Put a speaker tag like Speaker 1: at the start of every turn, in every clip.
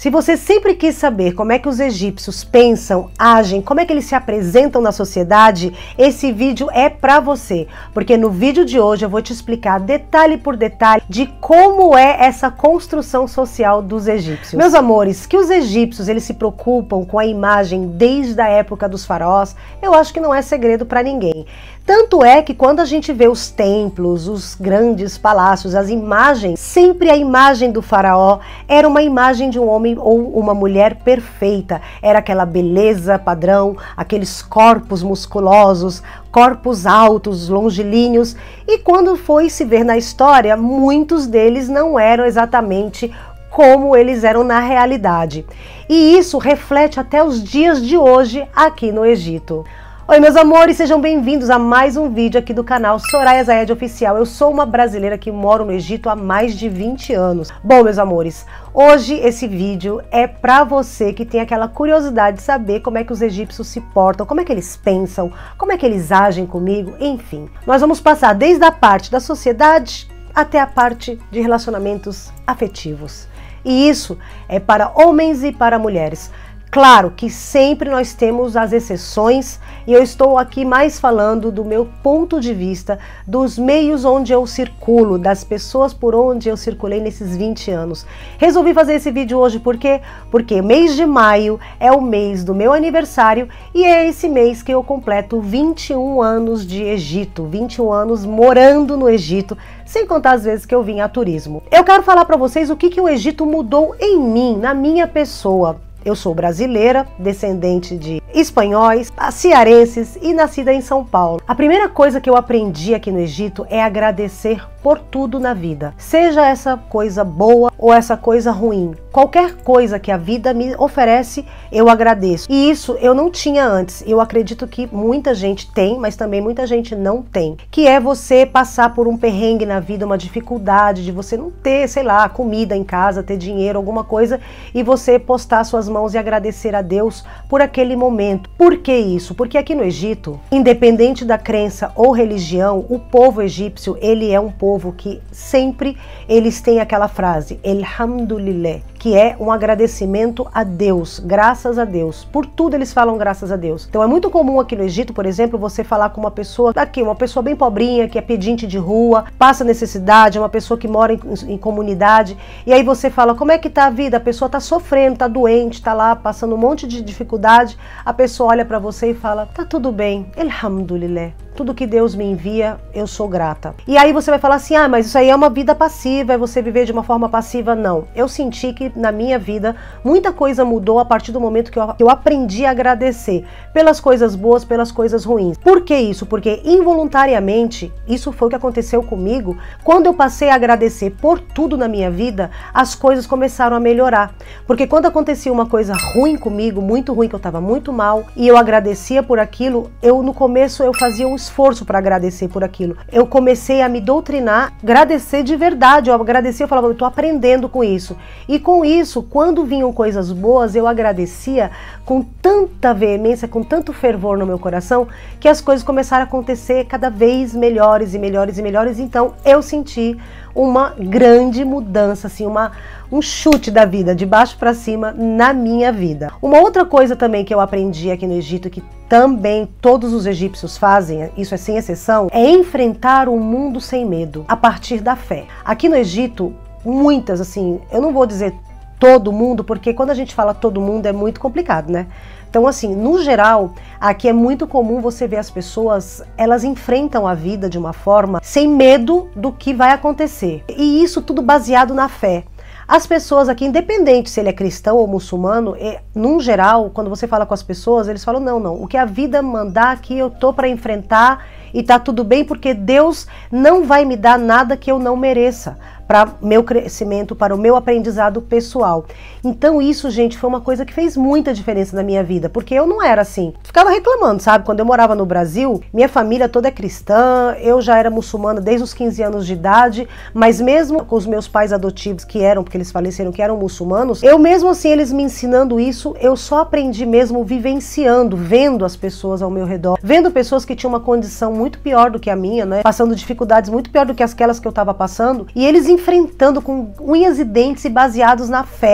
Speaker 1: Se você sempre quis saber como é que os egípcios pensam, agem, como é que eles se apresentam na sociedade, esse vídeo é pra você. Porque no vídeo de hoje eu vou te explicar detalhe por detalhe de como é essa construção social dos egípcios. Meus amores, que os egípcios eles se preocupam com a imagem desde a época dos faraós, eu acho que não é segredo pra ninguém. Tanto é que quando a gente vê os templos, os grandes palácios, as imagens, sempre a imagem do faraó era uma imagem de um homem ou uma mulher perfeita. Era aquela beleza padrão, aqueles corpos musculosos, corpos altos, longilíneos. E quando foi se ver na história, muitos deles não eram exatamente como eles eram na realidade. E isso reflete até os dias de hoje aqui no Egito. Oi meus amores, sejam bem-vindos a mais um vídeo aqui do canal Soraya Zayed Oficial. Eu sou uma brasileira que moro no Egito há mais de 20 anos. Bom meus amores, hoje esse vídeo é pra você que tem aquela curiosidade de saber como é que os egípcios se portam, como é que eles pensam, como é que eles agem comigo, enfim. Nós vamos passar desde a parte da sociedade até a parte de relacionamentos afetivos. E isso é para homens e para mulheres. Claro que sempre nós temos as exceções e eu estou aqui mais falando do meu ponto de vista, dos meios onde eu circulo, das pessoas por onde eu circulei nesses 20 anos. Resolvi fazer esse vídeo hoje por quê? Porque mês de maio é o mês do meu aniversário e é esse mês que eu completo 21 anos de Egito, 21 anos morando no Egito, sem contar as vezes que eu vim a turismo. Eu quero falar para vocês o que o Egito mudou em mim, na minha pessoa. Eu sou brasileira, descendente de espanhóis, cearenses e nascida em São Paulo. A primeira coisa que eu aprendi aqui no Egito é agradecer por tudo na vida. Seja essa coisa boa ou essa coisa ruim. Qualquer coisa que a vida me oferece, eu agradeço. E isso eu não tinha antes. Eu acredito que muita gente tem, mas também muita gente não tem. Que é você passar por um perrengue na vida, uma dificuldade de você não ter, sei lá, comida em casa, ter dinheiro, alguma coisa, e você postar suas mãos e agradecer a Deus por aquele momento. Por que isso? Porque aqui no Egito, independente da crença ou religião, o povo egípcio, ele é um povo que sempre eles têm aquela frase, Elhamdulillah, que é um agradecimento a Deus, graças a Deus. Por tudo eles falam graças a Deus. Então é muito comum aqui no Egito, por exemplo, você falar com uma pessoa daqui, uma pessoa bem pobrinha, que é pedinte de rua, passa necessidade, é uma pessoa que mora em comunidade, e aí você fala, como é que tá a vida? A pessoa tá sofrendo, tá doente, tá lá passando um monte de dificuldade, a pessoa olha para você e fala, tá tudo bem, Elhamdulillah. Tudo que Deus me envia, eu sou grata. E aí você vai falar assim, ah, mas isso aí é uma vida passiva, é você viver de uma forma passiva. Não, eu senti que na minha vida muita coisa mudou a partir do momento que eu aprendi a agradecer pelas coisas boas, pelas coisas ruins. Por que isso? Porque involuntariamente, isso foi o que aconteceu comigo, quando eu passei a agradecer por tudo na minha vida, as coisas começaram a melhorar. Porque quando acontecia uma coisa ruim comigo, muito ruim, que eu estava muito mal, e eu agradecia por aquilo, no começo eu fazia um esforço para agradecer por aquilo. Eu comecei a me doutrinar, agradecer de verdade. Eu agradecia, eu falava, eu tô aprendendo com isso. E com isso, quando vinham coisas boas, eu agradecia com tanta veemência, com tanto fervor no meu coração, que as coisas começaram a acontecer cada vez melhores e melhores e melhores. Então eu senti uma grande mudança, assim, um chute da vida, de baixo para cima, na minha vida. Uma outra coisa também que eu aprendi aqui no Egito, que também todos os egípcios fazem, isso é sem exceção, é enfrentar o mundo sem medo, a partir da fé. Aqui no Egito, muitas, assim, eu não vou dizer todo mundo, porque quando a gente fala todo mundo é muito complicado, né? Então, assim, no geral, aqui é muito comum você ver as pessoas, elas enfrentam a vida de uma forma sem medo do que vai acontecer. E isso tudo baseado na fé. As pessoas aqui, independente se ele é cristão ou muçulmano, num geral, quando você fala com as pessoas, eles falam, não, o que a vida mandar aqui eu tô para enfrentar e tá tudo bem, porque Deus não vai me dar nada que eu não mereça para meu crescimento, para o meu aprendizado pessoal. Então isso, gente, foi uma coisa que fez muita diferença na minha vida, porque eu não era assim. Ficava reclamando, sabe? Quando eu morava no Brasil, minha família toda é cristã, eu já era muçulmana desde os 15 anos de idade, mas mesmo com os meus pais adotivos, que eram, porque eles faleceram, que eram muçulmanos, eu mesmo assim, eles me ensinando isso, eu só aprendi mesmo vivenciando, vendo as pessoas ao meu redor, vendo pessoas que tinham uma condição muito pior do que a minha, né? Passando dificuldades muito pior do que aquelas que eu estava passando, e eles enfrentando com unhas e dentes e baseados na fé.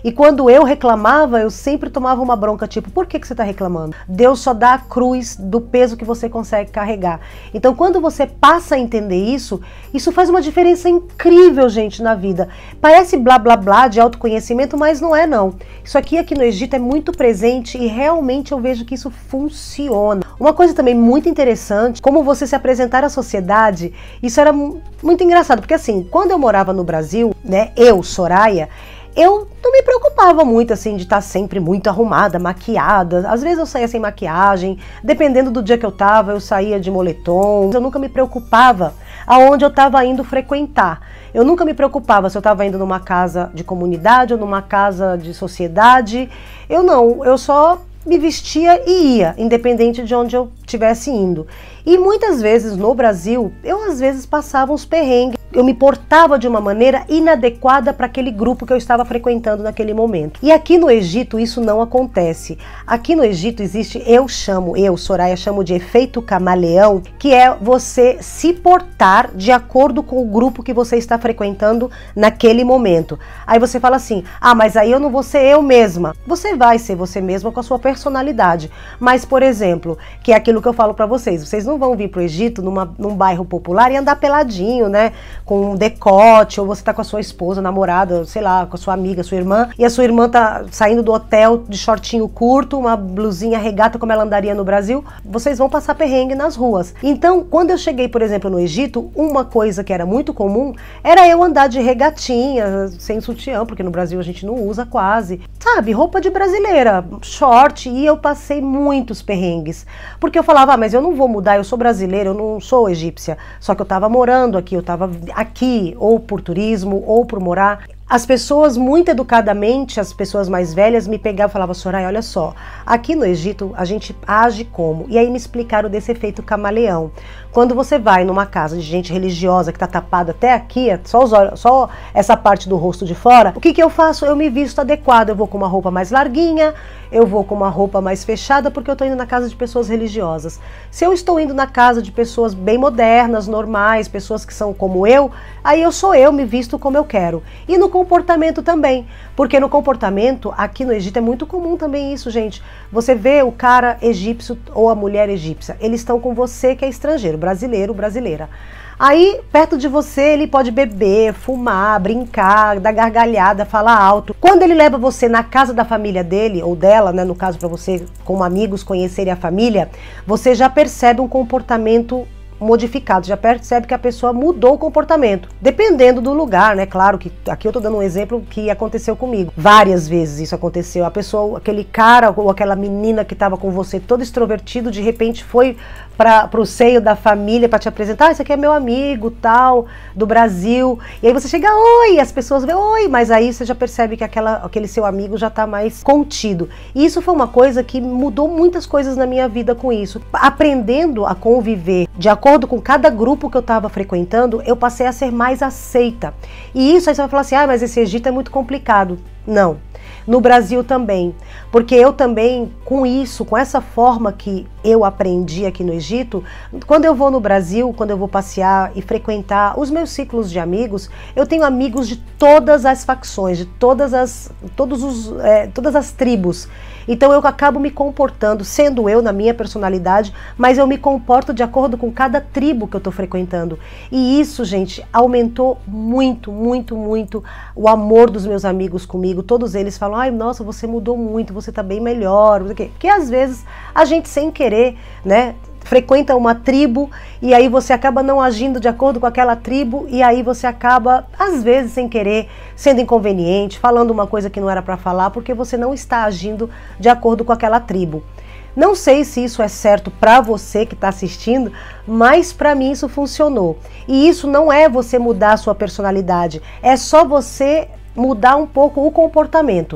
Speaker 1: E quando eu reclamava, eu sempre tomava uma bronca, tipo, por que você está reclamando? Deus só dá a cruz do peso que você consegue carregar. Então, quando você passa a entender isso, isso faz uma diferença incrível, gente, na vida. Parece blá blá blá de autoconhecimento, mas não é não. Isso aqui no Egito é muito presente e realmente eu vejo que isso funciona. Uma coisa também muito interessante, como você se apresentar à sociedade, isso era muito engraçado, porque assim, quando eu morava no Brasil, né, eu, Soraya, eu não me preocupava muito, assim, de estar sempre muito arrumada, maquiada. Às vezes eu saía sem maquiagem, dependendo do dia que eu tava, eu saía de moletom. Eu nunca me preocupava aonde eu estava indo frequentar. Eu nunca me preocupava se eu estava indo numa casa de comunidade ou numa casa de sociedade. Eu só me vestia e ia, independente de onde eu estivesse indo. E muitas vezes no Brasil, eu às vezes passava uns perrengues. Eu me portava de uma maneira inadequada para aquele grupo que eu estava frequentando naquele momento. E aqui no Egito isso não acontece. Aqui no Egito existe, Soraya, chamo de efeito camaleão, que é você se portar de acordo com o grupo que você está frequentando naquele momento. Aí você fala assim, mas aí eu não vou ser eu mesma. Você vai ser você mesma com a sua personalidade. Mas, por exemplo, que é aquilo que eu falo para vocês não vão vir pro Egito num bairro popular e andar peladinho, né? Com um decote, ou você tá com a sua esposa, namorada, sei lá, com a sua amiga, sua irmã, e a sua irmã tá saindo do hotel de shortinho curto, uma blusinha regata como ela andaria no Brasil, vocês vão passar perrengue nas ruas. Então, quando eu cheguei, por exemplo, no Egito, uma coisa que era muito comum era eu andar de regatinha, sem sutiã, porque no Brasil a gente não usa quase, sabe, roupa de brasileira, short, e eu passei muitos perrengues, porque eu falava, mas eu não vou mudar, eu sou brasileira, eu não sou egípcia, só que eu tava morando aqui, eu tava aqui, ou por turismo, ou por morar. As pessoas, muito educadamente, as pessoas mais velhas, me pegavam e falavam, Soraya, olha só, aqui no Egito a gente age como? E aí me explicaram desse efeito camaleão. Quando você vai numa casa de gente religiosa que tá tapada até aqui, só os olhos, só essa parte do rosto de fora, o que que eu faço? Eu me visto adequado, eu vou com uma roupa mais larguinha, eu vou com uma roupa mais fechada, porque eu tô indo na casa de pessoas religiosas. Se eu estou indo na casa de pessoas bem modernas, normais, pessoas que são como eu, aí eu sou eu, me visto como eu quero. E no comportamento também, porque no comportamento, aqui no Egito é muito comum também isso, gente. Você vê o cara egípcio ou a mulher egípcia, eles estão com você que é estrangeiro, brasileiro, brasileira. Aí, perto de você, ele pode beber, fumar, brincar, dar gargalhada, falar alto. Quando ele leva você na casa da família dele, ou dela, né, no caso para você, como amigos, conhecerem a família, você já percebe um comportamento modificado, já percebe que a pessoa mudou o comportamento, dependendo do lugar, né? Claro que aqui eu tô dando um exemplo que aconteceu comigo. Várias vezes isso aconteceu. A pessoa, aquele cara ou aquela menina que estava com você todo extrovertido, de repente foi para o seio da família para te apresentar, esse aqui é meu amigo, tal, do Brasil. E aí você chega, oi, as pessoas veem, oi, mas aí você já percebe que aquele seu amigo já tá mais contido. E isso foi uma coisa que mudou muitas coisas na minha vida com isso. Aprendendo a conviver de acordo com cada grupo que eu estava frequentando, eu passei a ser mais aceita. E isso aí você vai falar assim, mas esse Egito é muito complicado. Não. No Brasil também, porque eu também, com isso, com essa forma que eu aprendi aqui no Egito, quando eu vou no Brasil, quando eu vou passear e frequentar os meus ciclos de amigos, eu tenho amigos de todas as facções, de todas as tribos. Então eu acabo me comportando, sendo eu na minha personalidade, mas eu me comporto de acordo com cada tribo que eu estou frequentando. E isso, gente, aumentou muito, muito, muito o amor dos meus amigos comigo. Todos eles falam, ai, nossa, você mudou muito, você tá bem melhor. Porque às vezes a gente sem querer, né, frequenta uma tribo e aí você acaba não agindo de acordo com aquela tribo e aí você acaba, às vezes sem querer, sendo inconveniente, falando uma coisa que não era para falar porque você não está agindo de acordo com aquela tribo. Não sei se isso é certo para você que está assistindo, mas para mim isso funcionou. E isso não é você mudar a sua personalidade, é só você mudar um pouco o comportamento.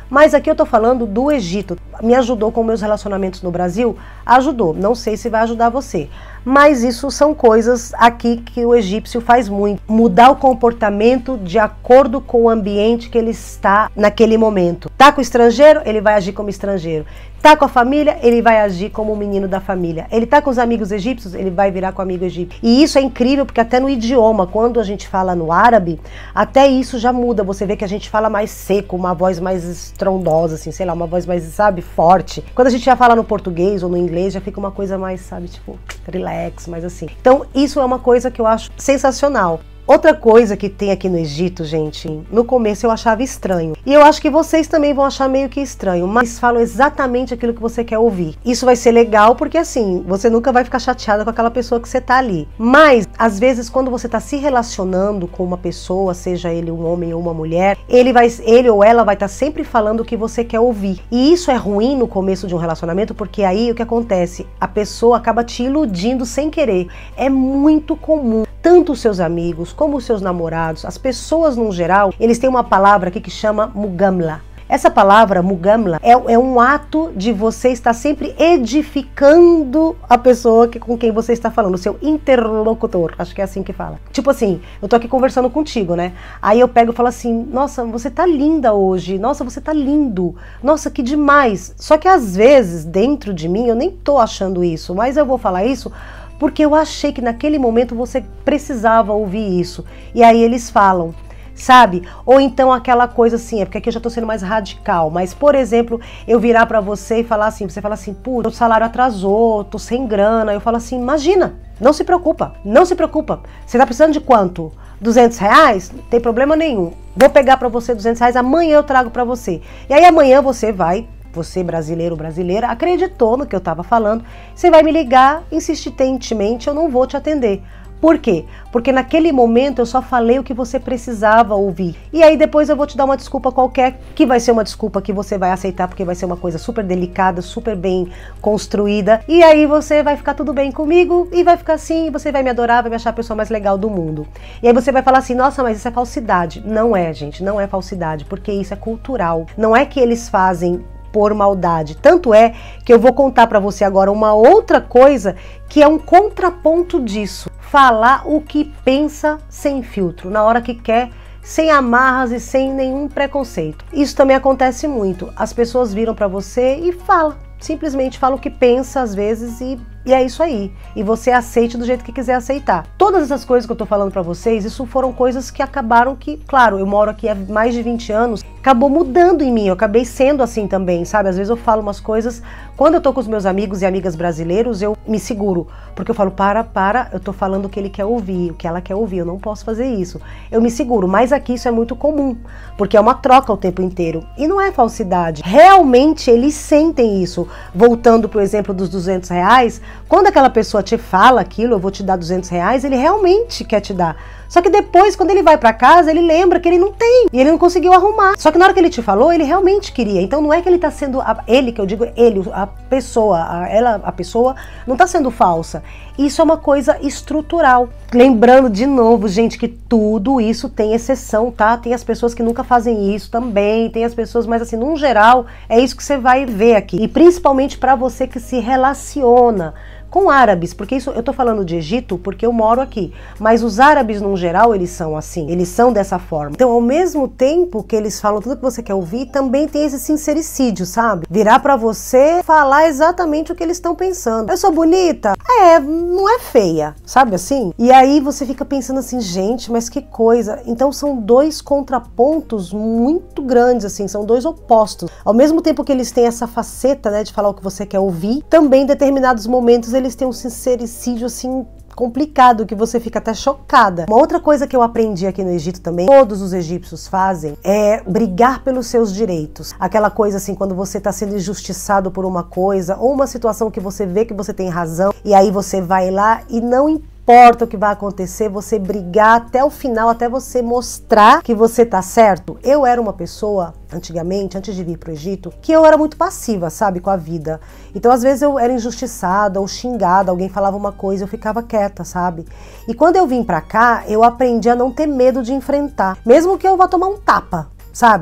Speaker 1: Mas aqui eu tô falando do Egito. Me ajudou com meus relacionamentos no Brasil? Ajudou. Não sei se vai ajudar você. Mas isso são coisas aqui que o egípcio faz muito. Mudar o comportamento de acordo com o ambiente que ele está naquele momento. Tá com o estrangeiro? Ele vai agir como estrangeiro. Tá com a família? Ele vai agir como o menino da família. Ele tá com os amigos egípcios? Ele vai virar com o amigo egípcio. E isso é incrível porque até no idioma, quando a gente fala no árabe, até isso já muda. Você vê que a gente fala mais seco, uma voz mais estrondosa, assim, sei lá, uma voz mais, sabe, forte. Quando a gente já fala no português ou no inglês, já fica uma coisa mais, sabe, tipo, relax, mais assim. Então, isso é uma coisa que eu acho sensacional. Outra coisa que tem aqui no Egito, gente, no começo eu achava estranho. E eu acho que vocês também vão achar meio que estranho, mas falam exatamente aquilo que você quer ouvir. Isso vai ser legal porque assim, você nunca vai ficar chateada com aquela pessoa que você tá ali. Mas, às vezes, quando você tá se relacionando com uma pessoa, seja ele um homem ou uma mulher, ele ou ela vai estar sempre falando o que você quer ouvir. E isso é ruim no começo de um relacionamento, porque aí o que acontece? A pessoa acaba te iludindo sem querer. É muito comum. Tanto os seus amigos como os seus namorados, as pessoas no geral, eles têm uma palavra aqui que chama mugamla. Essa palavra, mugamla, é um ato de você estar sempre edificando a pessoa com quem você está falando, o seu interlocutor, acho que é assim que fala. Tipo assim, eu tô aqui conversando contigo, né? Aí eu pego e falo assim, nossa, você tá linda hoje, nossa, você tá lindo, nossa, que demais. Só que às vezes, dentro de mim, eu nem tô achando isso, mas eu vou falar isso porque eu achei que naquele momento você precisava ouvir isso. E aí eles falam, sabe? Ou então aquela coisa assim, é porque aqui eu já tô sendo mais radical, mas, por exemplo, eu virar pra você e falar assim, você fala assim, pô, o salário atrasou, tô sem grana. Eu falo assim, imagina, não se preocupa, não se preocupa. Você tá precisando de quanto? 200 reais? Não tem problema nenhum. Vou pegar pra você 200 reais, amanhã eu trago pra você. E aí amanhã você brasileiro, brasileira, acreditou no que eu estava falando, você vai me ligar insistentemente, eu não vou te atender. Por quê? Porque naquele momento eu só falei o que você precisava ouvir. E aí depois eu vou te dar uma desculpa qualquer, que vai ser uma desculpa que você vai aceitar, porque vai ser uma coisa super delicada, super bem construída. E aí você vai ficar tudo bem comigo e vai ficar assim, você vai me adorar, vai me achar a pessoa mais legal do mundo. E aí você vai falar assim, nossa, mas isso é falsidade. Não é, gente, não é falsidade, porque isso é cultural. Não é que eles fazem por maldade. Tanto é que eu vou contar para você agora uma outra coisa que é um contraponto disso. Falar o que pensa sem filtro, na hora que quer, sem amarras e sem nenhum preconceito. Isso também acontece muito. As pessoas viram para você e falam. Simplesmente fala o que pensa às vezes e é isso aí. E você aceite do jeito que quiser aceitar. Todas essas coisas que eu tô falando pra vocês, isso foram coisas que acabaram que, claro, eu moro aqui há mais de 20 anos, acabou mudando em mim, eu acabei sendo assim também, sabe? Às vezes eu falo umas coisas, quando eu tô com os meus amigos e amigas brasileiros, eu me seguro, porque eu falo, eu tô falando o que ele quer ouvir, o que ela quer ouvir, eu não posso fazer isso. Eu me seguro, mas aqui isso é muito comum, porque é uma troca o tempo inteiro. E não é falsidade. Realmente eles sentem isso. Voltando pro exemplo dos 200 reais, quando aquela pessoa te fala aquilo, eu vou te dar 200 reais, ele realmente quer te dar. Só que depois, quando ele vai pra casa, ele lembra que ele não tem. E ele não conseguiu arrumar. Só que na hora que ele te falou, ele realmente queria. Então não é que ele tá sendo... Ele, que eu digo, ele, a pessoa, a pessoa não tá sendo falsa. Isso é uma coisa estrutural. Lembrando de novo, gente, que tudo isso tem exceção, tá? Tem as pessoas que nunca fazem isso também. Tem as pessoas, mas assim, num geral, é isso que você vai ver aqui. E principalmente pra você que se relaciona com árabes, porque isso eu tô falando de Egito porque eu moro aqui, mas os árabes no geral eles são assim, eles são dessa forma. Então ao mesmo tempo que eles falam tudo que você quer ouvir, também tem esse sincericídio, sabe? Virar pra você, falar exatamente o que eles estão pensando. Eu sou bonita? Não é feia, sabe assim? E aí você fica pensando assim, gente, mas que coisa. Então são dois contrapontos muito grandes, assim, são dois opostos. Ao mesmo tempo que eles têm essa faceta, né, de falar o que você quer ouvir, também em determinados momentos eles têm um sincericídio assim complicado, que você fica até chocada. Uma outra coisa que eu aprendi aqui no Egito também, todos os egípcios fazem, é brigar pelos seus direitos. Aquela coisa assim, quando você está sendo injustiçado por uma coisa, ou uma situação que você vê que você tem razão, e aí você vai lá e não importa o que vai acontecer, você brigar até o final, até você mostrar que você tá certo. Eu era uma pessoa, antigamente, antes de vir pro Egito, que eu era muito passiva, sabe, com a vida. Então, às vezes eu era injustiçada ou xingada, alguém falava uma coisa, eu ficava quieta, sabe? E quando eu vim pra cá, eu aprendi a não ter medo de enfrentar, mesmo que eu vá tomar um tapa, sabe?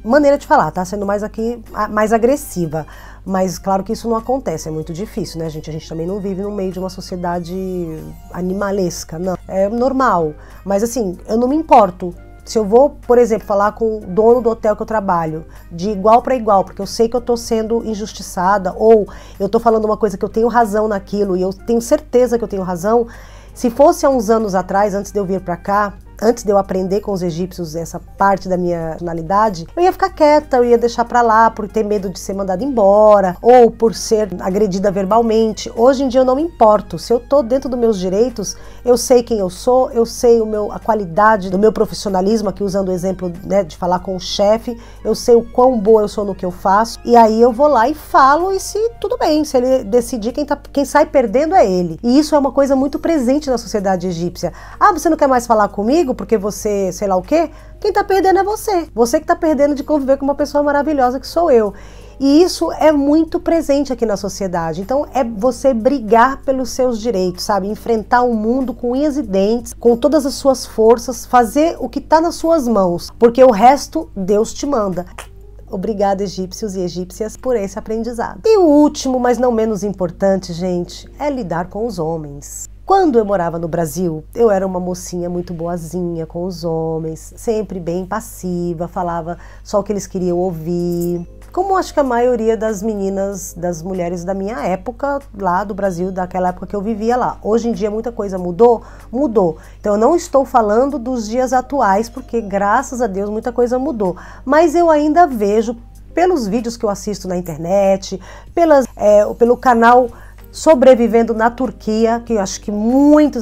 Speaker 1: maneira de falar, tá sendo mais aqui, mais agressiva. Mas claro que isso não acontece, é muito difícil, né, gente? A gente também não vive no meio de uma sociedade animalesca, não. É normal, mas assim, eu não me importo. Se eu vou, por exemplo, falar com o dono do hotel que eu trabalho, de igual para igual, porque eu sei que eu tô sendo injustiçada, ou eu tô falando uma coisa que eu tenho razão naquilo, e eu tenho certeza que eu tenho razão, se fosse há uns anos atrás, antes de eu vir para cá, antes de eu aprender com os egípcios essa parte da minha personalidade, eu ia ficar quieta, eu ia deixar pra lá por ter medo de ser mandada embora ou por ser agredida verbalmente. Hoje em dia eu não me importo. Se eu tô dentro dos meus direitos, eu sei quem eu sou, eu sei a qualidade do meu profissionalismo, aqui usando o exemplo, né, de falar com o chefe, eu sei o quão boa eu sou no que eu faço, e aí eu vou lá e falo, e se tudo bem, se ele decidir, quem sai perdendo é ele. E isso é uma coisa muito presente na sociedade egípcia. Ah, você não quer mais falar comigo porque você, sei lá o quê? Quem tá perdendo é você. Você que tá perdendo de conviver com uma pessoa maravilhosa que sou eu. E isso é muito presente aqui na sociedade. Então é você brigar pelos seus direitos, sabe? Enfrentar o mundo com unhas e dentes, com todas as suas forças, fazer o que tá nas suas mãos, porque o resto Deus te manda. Obrigada, egípcios e egípcias, por esse aprendizado. E o último, mas não menos importante, gente, é lidar com os homens. Quando eu morava no Brasil, eu era uma mocinha muito boazinha com os homens, sempre bem passiva, falava só o que eles queriam ouvir. Como acho que a maioria das meninas, das mulheres da minha época, lá do Brasil, daquela época que eu vivia lá. Hoje em dia muita coisa mudou? Mudou. Então eu não estou falando dos dias atuais, porque graças a Deus muita coisa mudou. Mas eu ainda vejo, pelos vídeos que eu assisto na internet, pelo canal Sobrevivendo na Turquia, que eu acho que muitos,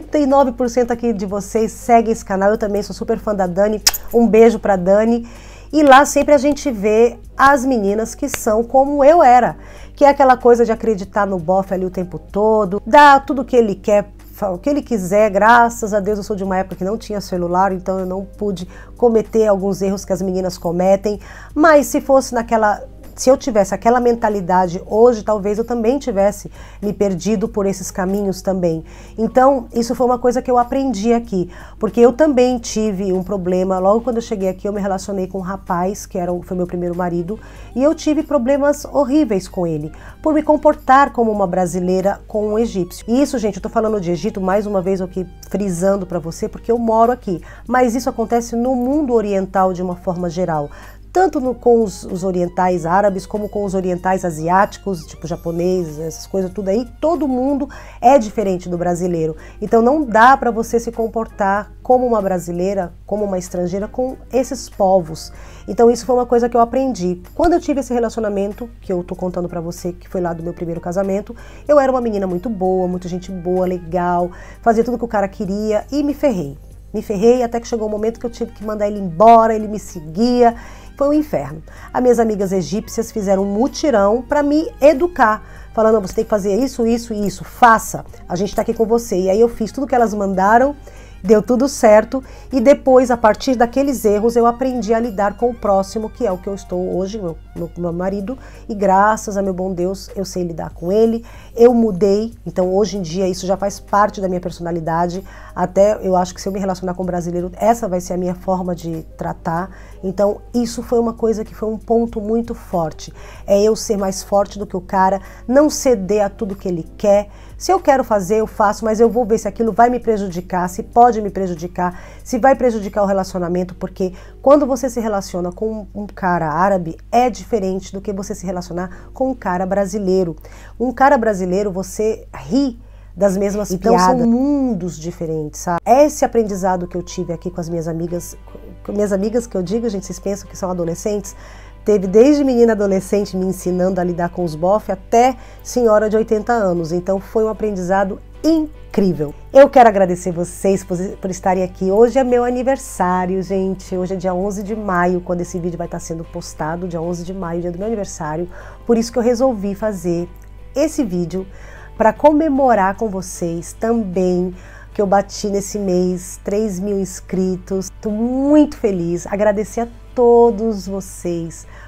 Speaker 1: 99% aqui de vocês seguem esse canal, eu também sou super fã da Dani, um beijo pra Dani, e lá sempre a gente vê as meninas que são como eu era, que é aquela coisa de acreditar no bofe ali o tempo todo, dar tudo o que ele quer, o que ele quiser. Graças a Deus eu sou de uma época que não tinha celular, então eu não pude cometer alguns erros que as meninas cometem, mas se eu tivesse aquela mentalidade hoje, talvez eu também tivesse me perdido por esses caminhos também. Então, isso foi uma coisa que eu aprendi aqui, porque eu também tive um problema. Logo quando eu cheguei aqui, eu me relacionei com um rapaz, que foi meu primeiro marido, e eu tive problemas horríveis com ele, por me comportar como uma brasileira com um egípcio. E isso, gente, eu tô falando de Egito, mais uma vez aqui frisando pra você, porque eu moro aqui. Mas isso acontece no mundo oriental de uma forma geral. Tanto com os orientais árabes, como com os orientais asiáticos, tipo japonês, essas coisas tudo aí, todo mundo é diferente do brasileiro. Então não dá para você se comportar como uma brasileira, como uma estrangeira com esses povos. Então isso foi uma coisa que eu aprendi. Quando eu tive esse relacionamento, que eu tô contando pra você, que foi lá do meu primeiro casamento, eu era uma menina muito boa, muita gente boa, legal, fazia tudo que o cara queria e me ferrei. Me ferrei até que chegou um momento que eu tive que mandar ele embora, ele me seguia. Foi um inferno. As minhas amigas egípcias fizeram um mutirão para me educar, falando, você tem que fazer isso, isso e isso, faça, a gente tá aqui com você. E aí eu fiz tudo que elas mandaram, deu tudo certo, e depois, a partir daqueles erros, eu aprendi a lidar com o próximo, que é o que eu estou hoje, meu marido, e graças a meu bom Deus, eu sei lidar com ele. Eu mudei, então hoje em dia isso já faz parte da minha personalidade. Até eu acho que se eu me relacionar com um brasileiro, essa vai ser a minha forma de tratar. Então isso foi uma coisa que foi um ponto muito forte. É eu ser mais forte do que o cara, não ceder a tudo que ele quer. Se eu quero fazer, eu faço, mas eu vou ver se aquilo vai me prejudicar, se pode me prejudicar, se vai prejudicar o relacionamento, porque quando você se relaciona com um cara árabe, é diferente do que você se relacionar com um cara brasileiro. Um cara brasileiro, você ri das mesmas piadas. Então são mundos diferentes, sabe? Esse aprendizado que eu tive aqui com as minhas amigas que eu digo, gente, vocês pensam que são adolescentes? Teve desde menina adolescente me ensinando a lidar com os bofe até senhora de 80 anos. Então foi um aprendizado incrível. Eu quero agradecer vocês por estarem aqui. Hoje é meu aniversário, gente. Hoje é dia 11 de maio, quando esse vídeo vai estar sendo postado. Dia 11 de maio, dia do meu aniversário. Por isso que eu resolvi fazer esse vídeo para comemorar com vocês também que eu bati nesse mês 3.000 inscritos. Estou muito feliz. Agradecer a todos vocês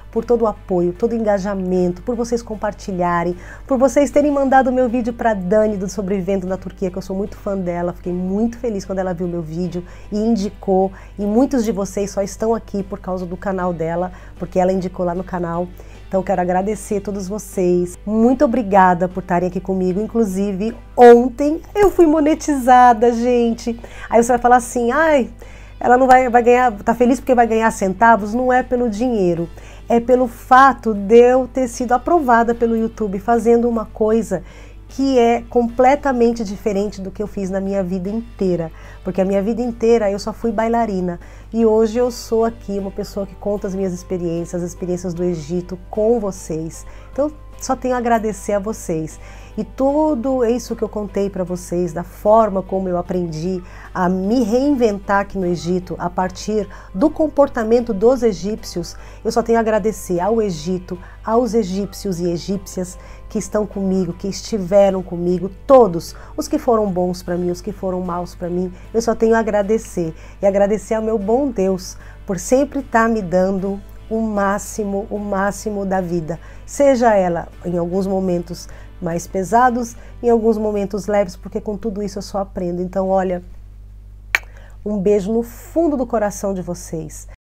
Speaker 1: por todo o apoio, todo o engajamento, por vocês compartilharem, por vocês terem mandado o meu vídeo para Dani do Sobrevivendo na Turquia, que eu sou muito fã dela, fiquei muito feliz quando ela viu meu vídeo e indicou, e muitos de vocês só estão aqui por causa do canal dela, porque ela indicou lá no canal. Então quero agradecer a todos vocês, muito obrigada por estarem aqui comigo, inclusive ontem eu fui monetizada, gente. Aí você vai falar assim, ai, ela não vai ganhar, tá feliz porque vai ganhar centavos? Não é pelo dinheiro, é pelo fato de eu ter sido aprovada pelo YouTube fazendo uma coisa que é completamente diferente do que eu fiz na minha vida inteira, porque a minha vida inteira eu só fui bailarina e hoje eu sou aqui uma pessoa que conta as minhas experiências, as experiências do Egito com vocês. Então só tenho a agradecer a vocês. E tudo isso que eu contei para vocês, da forma como eu aprendi a me reinventar aqui no Egito, a partir do comportamento dos egípcios, eu só tenho a agradecer ao Egito, aos egípcios e egípcias que estão comigo, que estiveram comigo, todos, os que foram bons para mim, os que foram maus para mim, eu só tenho a agradecer. E agradecer ao meu bom Deus por sempre estar me dando o máximo da vida, seja ela em alguns momentos mais pesados, em alguns momentos leves, porque com tudo isso eu só aprendo. Então, olha, um beijo no fundo do coração de vocês.